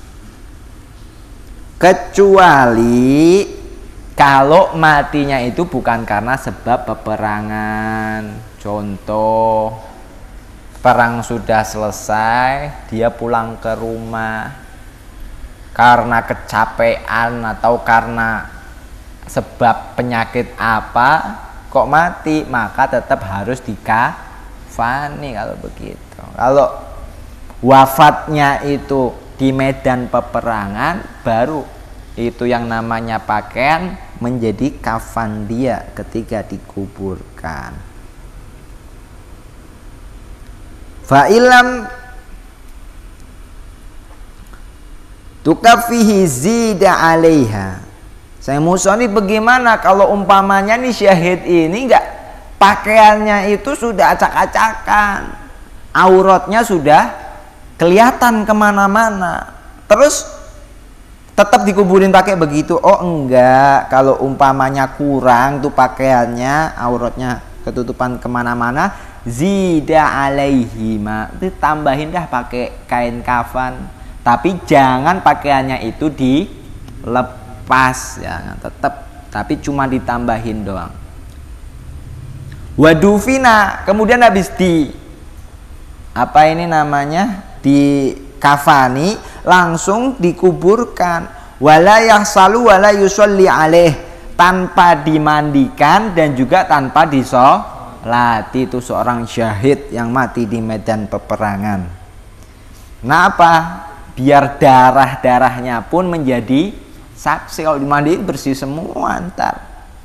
kecuali kalau matinya itu bukan karena sebab peperangan. Contoh, perang sudah selesai, dia pulang ke rumah karena kecapean atau karena sebab penyakit apa kok mati, maka tetap harus dikafani kalau begitu. Kalau wafatnya itu di medan peperangan, baru itu yang namanya pakaian menjadi kafan dia ketika dikuburkan. Fa'ilam tukafihi zida alaiha. Saya musoni bagaimana kalau umpamanya nih syahid ini enggak, pakaiannya itu sudah acak-acakan, auratnya sudah kelihatan kemana-mana, terus tetap dikuburin pakai begitu? Oh enggak, kalau umpamanya kurang tuh pakaiannya, auratnya ketutupan kemana-mana, zida alaihima, ditambahin dah pakai kain kafan, tapi jangan pakaiannya itu dilepas, jangan, tetap, tapi cuma ditambahin doang. Wadufina, kemudian habis di apa ini namanya, di kafani, langsung dikuburkan. Wala yahsalu wala yusolli alaih, tanpa dimandikan dan juga tanpa disolati. Itu seorang syahid yang mati di medan peperangan. Kenapa? Biar darah-darahnya pun menjadi saksi. Kalau dimandiin bersih semua ntar.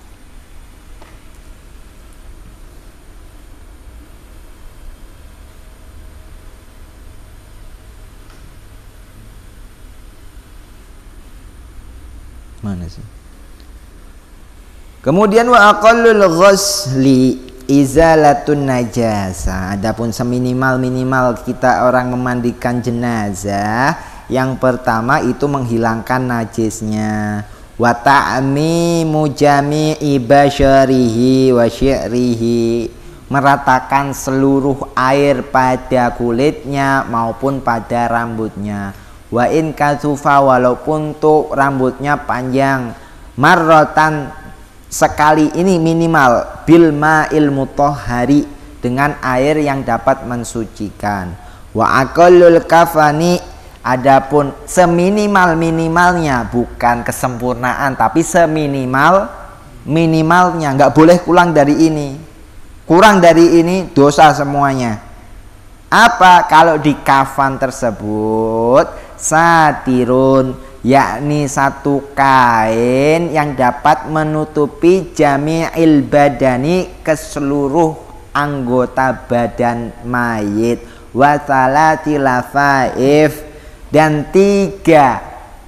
Mana sih? Kemudian wa aqallul ghusli izalatun najasa. Adapun seminimal-minimal kita orang memandikan jenazah, yang pertama itu menghilangkan najisnya. Wa ta'mimu jami'i basyarihi wa syi'rihi, meratakan seluruh air pada kulitnya maupun pada rambutnya. Wa in kasufa, walaupun tuh rambutnya panjang, marrotan, sekali ini minimal, bil ma'il mutahhari, dengan air yang dapat mensucikan. Wa aqallul kafani, adapun seminimal-minimalnya, bukan kesempurnaan tapi seminimal-minimalnya, nggak boleh kurang dari ini. Kurang dari ini dosa semuanya. Apa? Kalau di kafan tersebut satirun, yakni satu kain yang dapat menutupi jami'il badani, ke seluruh anggota badan mayit, wa salati lafaif, dan 3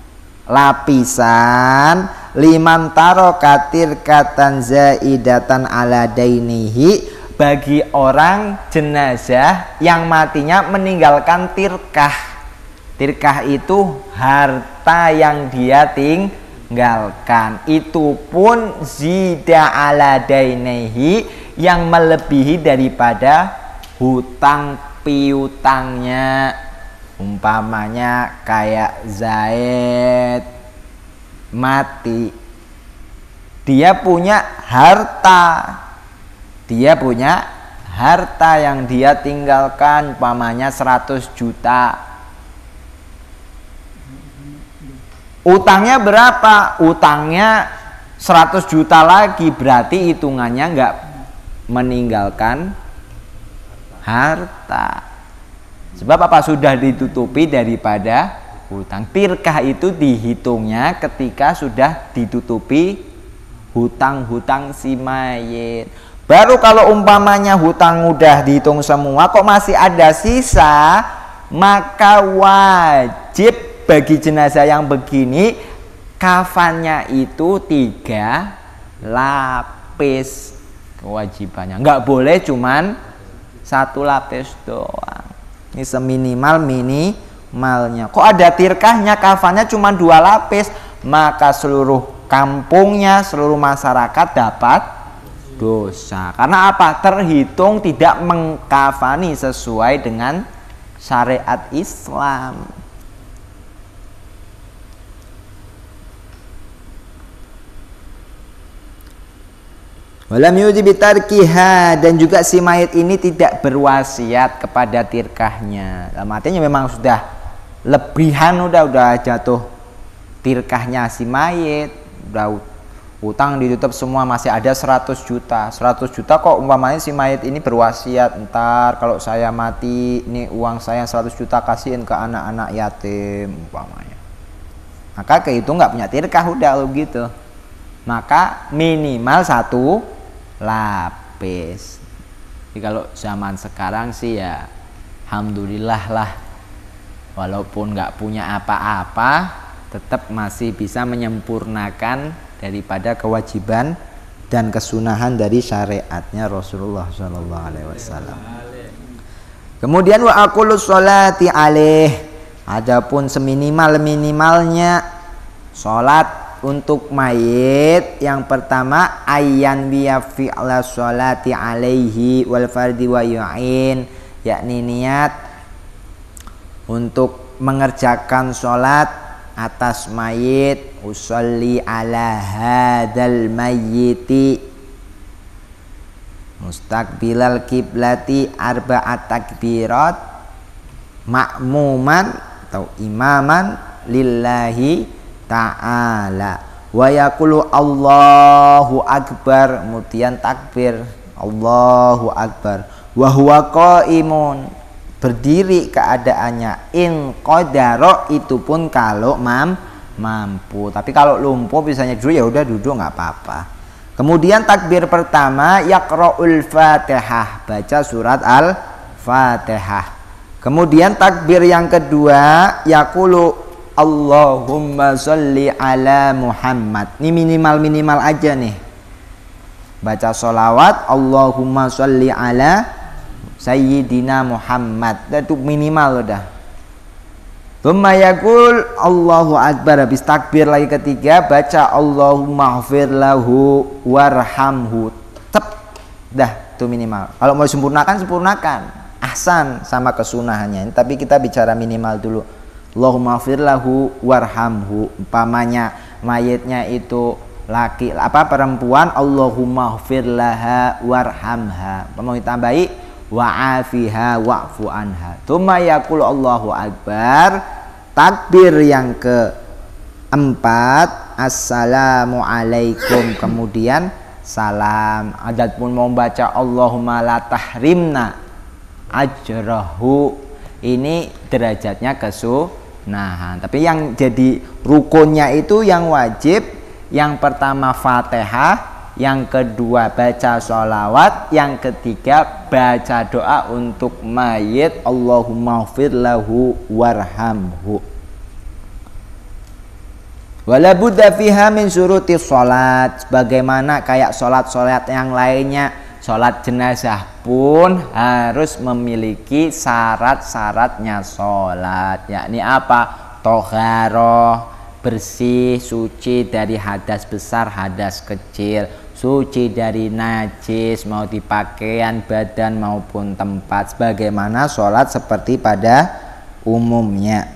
lapisan, liman taro katir katan zaidatan ala dainihi, bagi orang jenazah yang matinya meninggalkan tirkah. Tirkah itu harta yang dia tinggalkan, itu pun zida ala dainihi, yang melebihi daripada hutang piutangnya. Umpamanya kayak Zaid mati, dia punya harta yang dia tinggalkan, umpamanya 100 juta. Utangnya berapa? Utangnya 100 juta lagi, berarti hitungannya nggak meninggalkan harta. Sebab apa? Sudah ditutupi daripada hutang. Tirkah itu dihitungnya ketika sudah ditutupi hutang-hutang si mayit. Baru kalau umpamanya hutang udah dihitung semua kok masih ada sisa, maka wajib wajib bagi jenazah yang begini kafannya itu 3 lapis kewajibannya. Nggak boleh cuman 1 lapis doang. Ini seminimalnya. Kok ada tirkahnya kafannya cuma 2 lapis, maka seluruh kampungnya, seluruh masyarakat dapat dosa. Karena apa? Terhitung tidak mengkafani sesuai dengan syariat Islam. Walam yujibi tarkiha, dan juga si mayit ini tidak berwasiat kepada tirkahnya. Dalam artinya memang sudah lebihan, udah jatuh tirkahnya si mayit, udah utang ditutup semua, masih ada 100 juta. 100 juta kok umpamanya si mayit ini berwasiat, ntar kalau saya mati ini uang saya 100 juta kasihin ke anak-anak yatim umpamanya. Maka kehitung nggak punya tirkah, udah gitu. Maka minimal 1 lapis. Jadi kalau zaman sekarang sih ya alhamdulillah lah, walaupun nggak punya apa-apa tetap masih bisa menyempurnakan daripada kewajiban dan kesunahan dari syariatnya Rasulullah SAW. Kemudian wa aqulu sholati alaih, adapun seminimal-minimalnya sholat untuk mayit, yang pertama ayyan biya fi'la sholati alaihi wal fardi wa yu'in, yakni niat untuk mengerjakan sholat atas mayit, usolli ala hadal mayyiti mustaqbilal kiblati arba'at takbirat ma'muman atau imaman lillahi ta'ala wa yaqulu Allahu akbar, kemudian takbir Allahu akbar, wa huwa qaimun, berdiri keadaannya, in qadara, itu pun kalau mampu. Tapi kalau lumpuh misalnya duduk, ya udah duduk nggak apa-apa. Kemudian takbir pertama yaqra'ul Fatihah, baca surat Al-Fatihah. Kemudian takbir yang kedua yaqulu Allahumma sholli ala Muhammad. Ini minimal aja nih. Baca sholawat Allahumma sholli ala Sayyidina Muhammad. Itu minimal udah. Tsumma yaqul Allahu akbar, habis takbir lagi ketiga baca Allahumma ighfir lahu warhamhu. Dah, itu minimal. Kalau mau sempurnakan ahsan sama kesunahannya. Tapi kita bicara minimal dulu. Allahumma ighfir lahu warhamhu. Umpamanya mayitnya itu laki perempuan, Allahumma ighfir laha warhamha. Mau ditambahi wa'afiha wa'fu anha. Tsumma yaqulu Allahu akbar. Takbir yang keempat assalamu alaikum, kemudian salam. Adapun mau baca Allahumma la tahrimna ajrahu, ini derajatnya kesunahan. Tapi yang jadi rukunnya itu yang wajib, yang pertama Fatihah, yang kedua baca sholawat, yang ketiga baca doa untuk mayit Allahumma ighfir lahu warhamhu. Wala budda fiha min syuruti sholat, sebagaimana kayak sholat yang lainnya. Sholat jenazah pun harus memiliki syarat-syaratnya sholat, yakni apa? Toharoh, bersih, suci dari hadas besar, hadas kecil, suci dari najis, mau di pakaian, badan maupun tempat, sebagaimana sholat seperti pada umumnya.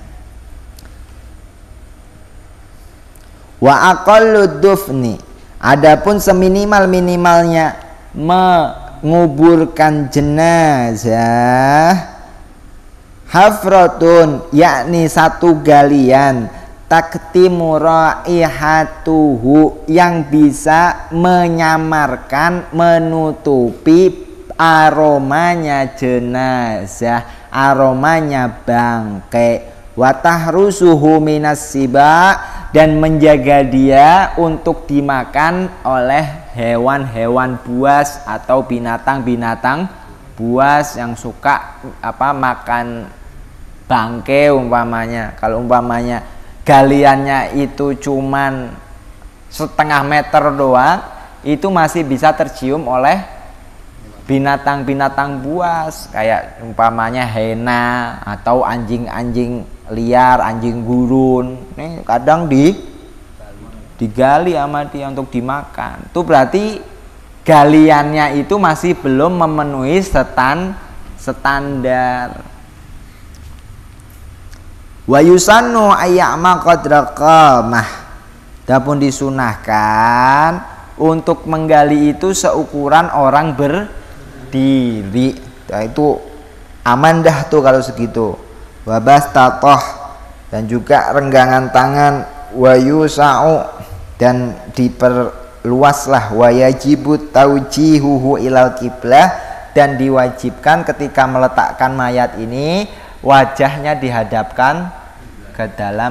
Wa aqallu dufni, adapun seminimal-minimalnya menguburkan jenazah, hafratun, yakni satu galian, taktimu raihatuhu, yang bisa menyamarkan, menutupi aromanya jenazah, aromanya bangkai, watahrusuhu minas siba, dan menjaga dia untuk dimakan oleh hewan-hewan buas atau binatang-binatang buas yang suka makan bangke umpamanya. Kalau umpamanya galiannya itu cuman setengah meter doang, itu masih bisa tercium oleh binatang-binatang buas kayak umpamanya hena atau anjing-anjing liar, anjing gurun. Nih kadang digali sama dia untuk dimakan. Itu berarti galiannya itu masih belum memenuhi standar. Wa yusannu ayyama qadra qamah. Dapun disunahkan untuk menggali itu seukuran orang berdiri. Nah, itu aman dah tuh kalau segitu. Wabastatoh, dan juga renggangan tangan, wayusa'u, dan diperluaslah, wayajibut taujihuhu ilal kiblah, dan diwajibkan ketika meletakkan mayat ini wajahnya dihadapkan ke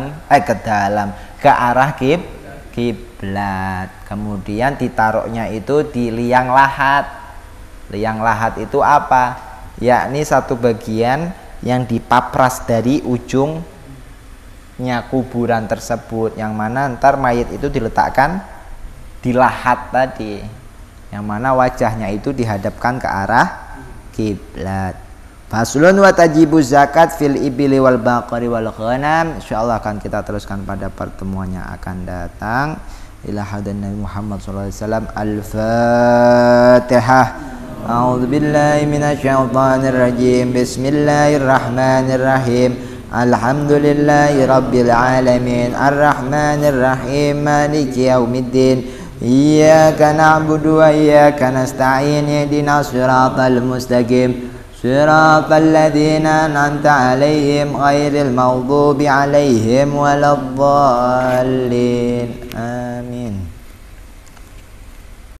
arah kiblat. Kemudian ditaruhnya itu di liang lahat. Liang lahat itu apa? Yakni satu bagian yang dipapras dari ujungnya kuburan tersebut, yang mana ntar mayat itu diletakkan di lahat tadi, yang mana wajahnya itu dihadapkan ke arah kiblat. Faslun wa tajibu zakat fil ibili wal baqari wal ghanam. Insyaallah akan kita teruskan pada pertemuan yang akan datang. Ila hadan Nabi Muhammad sallallahu alaihi wasallam. Al-Fatihah. A'udzu billahi minasyaitonir rajim. Bismillahirrahmanirrahim. Alhamdulillahi rabbil alamin. Arrahmanir rahim. Maliki yaumiddin. Iyyaka na'budu wa iyyaka nasta'in. Ihdinas siratal mustaqim. Siratal ladzina an'amta 'alaihim ghairil maghdubi 'alaihim waladdallin. Amin.